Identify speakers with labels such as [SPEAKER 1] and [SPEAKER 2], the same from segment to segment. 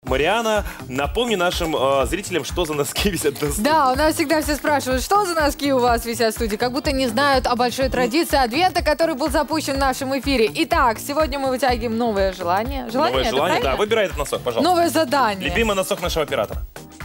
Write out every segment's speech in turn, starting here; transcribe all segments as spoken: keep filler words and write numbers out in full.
[SPEAKER 1] Марианна, напомни нашим э, зрителям, что за носки висят на студии.
[SPEAKER 2] Да, у нас всегда все спрашивают, что за носки у вас висят в студии, как будто не знают о большой традиции Адвента, который был запущен в нашем эфире. Итак, сегодня мы вытягиваем новое желание. Желание,
[SPEAKER 1] Новое
[SPEAKER 2] это
[SPEAKER 1] желание,
[SPEAKER 2] правильно?
[SPEAKER 1] да, выбирай этот носок, пожалуйста.
[SPEAKER 2] Новое задание.
[SPEAKER 1] Любимый носок нашего оператора.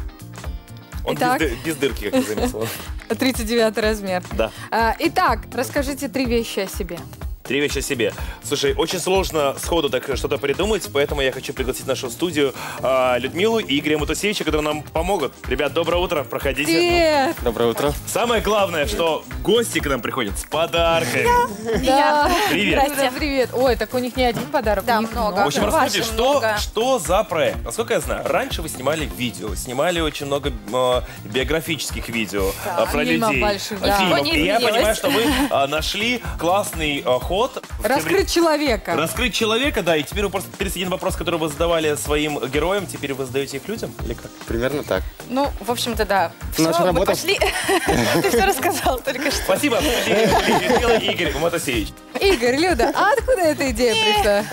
[SPEAKER 1] Он без, дыр, без дырки, как ты заметила.
[SPEAKER 2] тридцать девятый размер.
[SPEAKER 1] Да.
[SPEAKER 2] А, итак, расскажите три вещи о себе.
[SPEAKER 1] Три вещи о себе. Слушай, очень сложно сходу так что-то придумать, поэтому я хочу пригласить в нашу студию э, Людмилу и Игоря Матусевича, которые нам помогут. Ребят, доброе утро, проходите.
[SPEAKER 2] Привет!
[SPEAKER 3] Доброе утро.
[SPEAKER 1] Самое главное, что гости к нам приходят с подарками.
[SPEAKER 2] Да.
[SPEAKER 1] Привет.
[SPEAKER 2] Здравствуйте. Привет. Ой, так у них не один подарок,
[SPEAKER 4] Да,
[SPEAKER 2] у них
[SPEAKER 4] много.
[SPEAKER 1] В общем,
[SPEAKER 4] Ваши
[SPEAKER 1] расскажите, что,
[SPEAKER 4] много.
[SPEAKER 1] что за проект? Насколько я знаю, раньше вы снимали видео, снимали очень много э, биографических видео
[SPEAKER 2] Да,
[SPEAKER 1] э, про
[SPEAKER 2] фильмов
[SPEAKER 1] людей.
[SPEAKER 2] больших,
[SPEAKER 1] э,
[SPEAKER 2] да.
[SPEAKER 1] фильмов.
[SPEAKER 4] Что не
[SPEAKER 1] И я
[SPEAKER 4] изменилось.
[SPEAKER 1] понимаю, что вы э, нашли классный э, ход. в те
[SPEAKER 2] Раскрыть человека.
[SPEAKER 1] Раскрыть человека, да, и теперь вы просто тридцать один вопрос, который вы задавали своим героям, теперь вы задаете их людям, или как?
[SPEAKER 3] Примерно так.
[SPEAKER 4] Ну, в общем-то, да.
[SPEAKER 3] Наша
[SPEAKER 4] Все, мы
[SPEAKER 3] работа-
[SPEAKER 4] пошли. Ты все рассказал только что.
[SPEAKER 1] Спасибо, Людмила и Игорь Матусевич.
[SPEAKER 2] Игорь, Люда, а откуда эта идея пришла?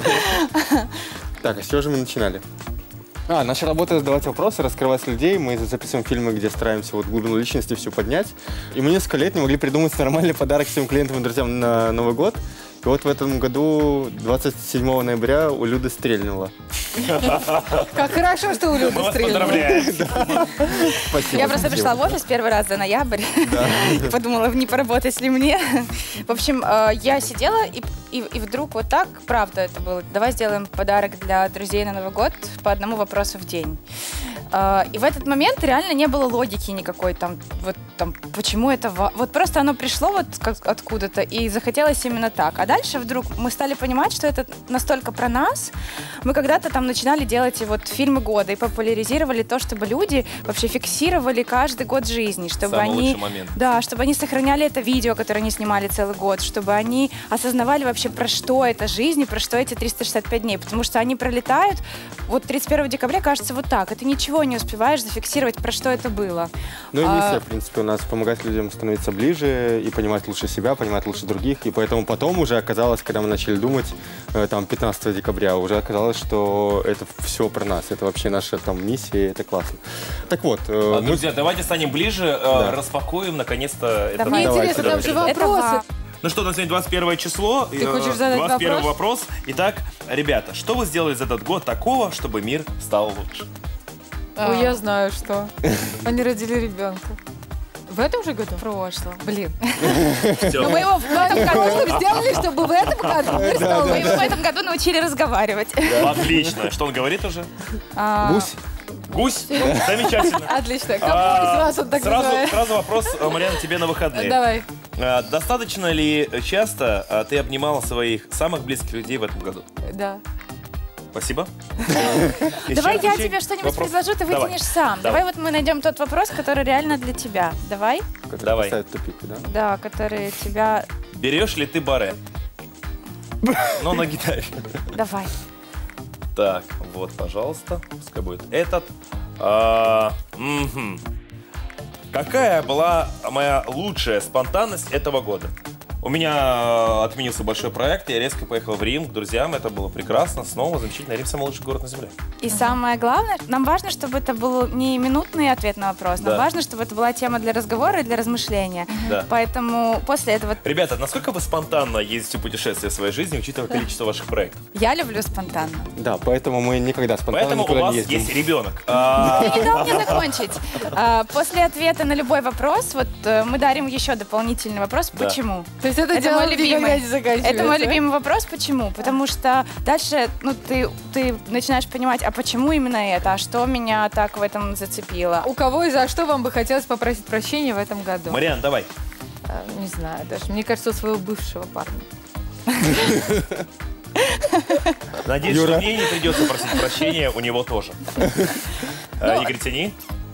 [SPEAKER 3] Так, а с чего же мы начинали? А, наша работа — задавать вопросы, раскрывать людей. Мы записываем фильмы, где стараемся вот глубину личности всю поднять. И мы несколько лет не могли придумать нормальный подарок всем клиентам и друзьям на Новый год. И вот в этом году, двадцать седьмого ноября, у Люды стрельнуло.
[SPEAKER 2] Как хорошо, что у
[SPEAKER 1] Мы
[SPEAKER 2] Люды
[SPEAKER 1] вас
[SPEAKER 2] стрельнуло.
[SPEAKER 1] поздравляем.
[SPEAKER 3] Спасибо.
[SPEAKER 4] Я просто
[SPEAKER 3] спасибо.
[SPEAKER 4] пришла в офис первый раз за ноябрь. Подумала, не поработать ли мне. В общем, э, я сидела, и, и, и вдруг вот так, правда это было, давай сделаем подарок для друзей на Новый год по одному вопросу в день. Э, И в этот момент реально не было логики никакой там, вот там, почему это... ва- Вот просто оно пришло вот как откуда-то, и захотелось именно так. А дальше вдруг мы стали понимать, что это настолько про нас. Мы когда-то там начинали делать и вот фильмы года и популяризировали то, чтобы люди вообще фиксировали каждый год жизни, чтобы
[SPEAKER 1] Самый
[SPEAKER 4] они...
[SPEAKER 1] лучший момент.
[SPEAKER 4] Да, чтобы они сохраняли это видео, которое они снимали целый год, чтобы они осознавали вообще, про что эта жизнь и про что эти триста шестьдесят пять дней. Потому что они пролетают, вот тридцать первого декабря кажется вот так, и ты ничего не успеваешь зафиксировать, про что это было.
[SPEAKER 3] Ну и
[SPEAKER 4] А,
[SPEAKER 3] миссия, в принципе, у нас помогать людям становиться ближе и понимать лучше себя, понимать лучше других. И поэтому потом уже оказалось, когда мы начали думать, э, там, пятнадцатого декабря, уже оказалось, что это все про нас. Это вообще наша там миссия, и это классно. Так вот, э,
[SPEAKER 1] А,
[SPEAKER 3] мы...
[SPEAKER 1] Друзья, давайте станем ближе, э,
[SPEAKER 3] Да.
[SPEAKER 1] распакуем наконец-то это.
[SPEAKER 2] Мне
[SPEAKER 3] Давайте,
[SPEAKER 2] интересно, там же
[SPEAKER 3] давайте.
[SPEAKER 4] Это
[SPEAKER 2] вопросы.
[SPEAKER 4] ва-
[SPEAKER 1] Ну что, у нас сегодня двадцать первое число.
[SPEAKER 2] Ты
[SPEAKER 1] э,
[SPEAKER 2] хочешь задать
[SPEAKER 1] двадцать первый
[SPEAKER 2] вопрос?
[SPEAKER 1] вопрос. Итак, ребята, что вы сделали за этот год такого, чтобы мир стал лучше?
[SPEAKER 2] Ой, я знаю, что. Они родили ребенка. В этом же году?
[SPEAKER 4] В прошлом.
[SPEAKER 2] Блин.
[SPEAKER 1] Всё.
[SPEAKER 4] Но мы его в этом году,
[SPEAKER 2] Что сделали, чтобы в этом году мир стал
[SPEAKER 4] мы его
[SPEAKER 2] лучше?
[SPEAKER 4] в этом году научили разговаривать.
[SPEAKER 1] Отлично. Что он говорит уже?
[SPEAKER 4] А,
[SPEAKER 3] Гусь.
[SPEAKER 1] Гусь? Замечательно.
[SPEAKER 2] Отлично. Кому
[SPEAKER 1] А,
[SPEAKER 2] из вас он так
[SPEAKER 1] сразу,
[SPEAKER 2] называет?
[SPEAKER 1] сразу вопрос, э, Марьяна, тебе на выходные.
[SPEAKER 2] Давай.
[SPEAKER 1] А, Достаточно ли часто а, ты обнимала своих самых близких людей в этом году?
[SPEAKER 2] Да.
[SPEAKER 1] Спасибо.
[SPEAKER 4] Давай
[SPEAKER 1] Еще
[SPEAKER 4] я
[SPEAKER 1] ключей?
[SPEAKER 4] тебе что-нибудь
[SPEAKER 1] Вопрос?
[SPEAKER 4] предложу, ты
[SPEAKER 1] Давай.
[SPEAKER 4] вытянешь сам.
[SPEAKER 1] Давай.
[SPEAKER 4] Давай вот мы найдем тот вопрос, который реально для тебя. Давай.
[SPEAKER 3] Который
[SPEAKER 1] Давай.
[SPEAKER 3] поставит в тупик, да?
[SPEAKER 4] Да, который тебя...
[SPEAKER 1] Берешь ли ты баре? Ну, на гитаре.
[SPEAKER 4] Давай.
[SPEAKER 1] Так, вот, пожалуйста. Пускай будет этот. А, мгм. Какая была моя лучшая спонтанность этого года? У меня э, отменился большой проект, я резко поехал в Рим к друзьям, это было прекрасно, снова замечательно. Рим — самый лучший город на земле.
[SPEAKER 4] И самое главное, нам важно, чтобы это был не минутный ответ на вопрос, нам
[SPEAKER 1] Да.
[SPEAKER 4] важно, чтобы это была тема для разговора и для размышления.
[SPEAKER 1] Да.
[SPEAKER 4] Поэтому после этого
[SPEAKER 1] Ребята, насколько вы спонтанно ездите в путешествия в своей жизни, учитывая количество ваших проектов?
[SPEAKER 4] я люблю спонтанно.
[SPEAKER 3] Да, поэтому мы никогда спонтанно
[SPEAKER 1] Поэтому у
[SPEAKER 3] никуда
[SPEAKER 1] вас
[SPEAKER 3] не ездим.
[SPEAKER 1] есть ребенок. А,
[SPEAKER 4] Ты не дал мне закончить. А, После ответа на любой вопрос, вот э, мы дарим еще дополнительный вопрос,
[SPEAKER 1] Да.
[SPEAKER 4] почему?
[SPEAKER 2] То есть это,
[SPEAKER 4] Это
[SPEAKER 2] дело
[SPEAKER 4] мой
[SPEAKER 2] никогда
[SPEAKER 4] любимый.
[SPEAKER 2] не заканчивается.
[SPEAKER 4] Это мой любимый вопрос, почему? Потому что дальше, ну, ты, ты начинаешь понимать, а почему именно это, а что меня так в этом зацепило?
[SPEAKER 2] У кого и за что вам бы хотелось попросить прощения в этом году?
[SPEAKER 1] Мариан, давай.
[SPEAKER 2] А, Не знаю даже. Мне кажется, у своего бывшего парня.
[SPEAKER 1] Надеюсь,
[SPEAKER 3] Юра.
[SPEAKER 1] что мне не придется просить прощения, у него тоже. А, Игорь, тяни.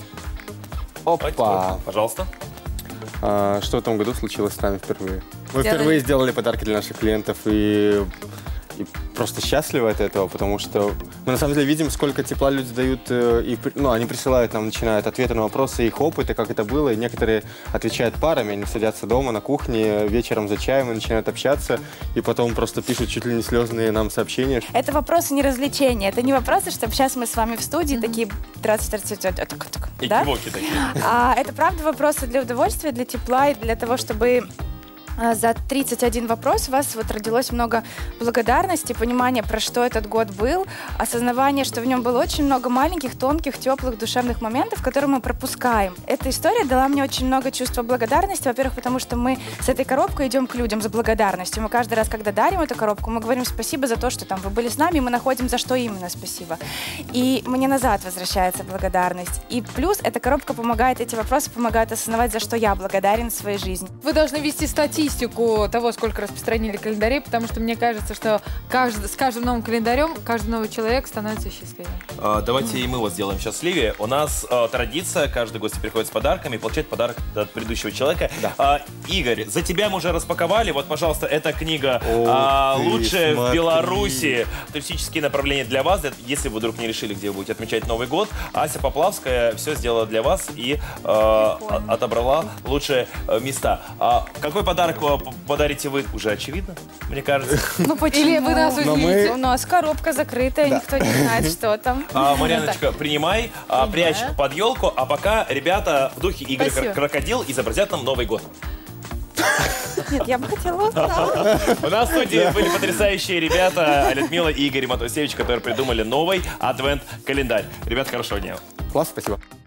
[SPEAKER 3] Опа!
[SPEAKER 1] Пожалуйста.
[SPEAKER 3] А, что в этом году случилось с нами впервые? Мы
[SPEAKER 4] Сделали.
[SPEAKER 3] впервые сделали подарки для наших клиентов и, и просто счастливы от этого, потому что мы на самом деле видим, сколько тепла люди дают, э, и, ну, они присылают нам, начинают ответы на вопросы, их опыты, как это было, и некоторые отвечают парами, они садятся дома на кухне вечером за чаем и начинают общаться, и потом просто пишут чуть ли не слезные нам сообщения.
[SPEAKER 4] Это вопросы не развлечения, это не вопросы, чтобы сейчас мы с вами в студии mm-hmm. такие тридцать
[SPEAKER 1] И
[SPEAKER 4] да?
[SPEAKER 1] кивоки такие.
[SPEAKER 4] А, это правда вопросы для удовольствия, для тепла и для того, чтобы за тридцать один вопрос у вас вот родилось много благодарности, понимания, про что этот год был, осознавание, что в нем было очень много маленьких, тонких, теплых, душевных моментов, которые мы пропускаем. Эта история дала мне очень много чувства благодарности, во-первых, потому что мы с этой коробкой идем к людям за благодарностью. Мы каждый раз, когда дарим эту коробку, мы говорим спасибо за то, что там вы были с нами, и мы находим, за что именно спасибо. И мне назад возвращается благодарность. И плюс эта коробка помогает, эти вопросы помогают осознавать, за что я благодарен в своей жизни.
[SPEAKER 2] Вы должны вести статистику того, сколько распространили календарей, потому что мне кажется, что каждый, с каждым новым календарем каждый новый человек становится счастливее.
[SPEAKER 1] А, давайте mm. и мы вас сделаем счастливее. У нас а, традиция, каждый гость приходит с подарками и получает подарок от предыдущего человека. Да. А, Игорь, за тебя мы уже распаковали. Вот, пожалуйста, эта книга а, «Лучшее в Беларуси». Туристические направления для вас. Если вы вдруг не решили, где вы будете отмечать Новый год, Ася Поплавская все сделала для вас и а, отобрала лучшие места. А, какой подарок подарите вы? Уже очевидно, мне кажется.
[SPEAKER 4] Ну почему?
[SPEAKER 2] Или вы нас удивите?
[SPEAKER 3] Мы...
[SPEAKER 4] У нас коробка закрытая, да. Никто не знает, что там.
[SPEAKER 1] А, Марьяночка, принимай, а, прячь под елку, а пока ребята в духе Игоря Спасибо. Крокодил изобразят нам Новый год.
[SPEAKER 4] Нет, я бы хотела узнать.
[SPEAKER 1] У нас в студии были потрясающие ребята Людмила и Игорь Матусевич, которые придумали новый адвент-календарь. Ребят, хорошего дня.
[SPEAKER 3] Класс, спасибо.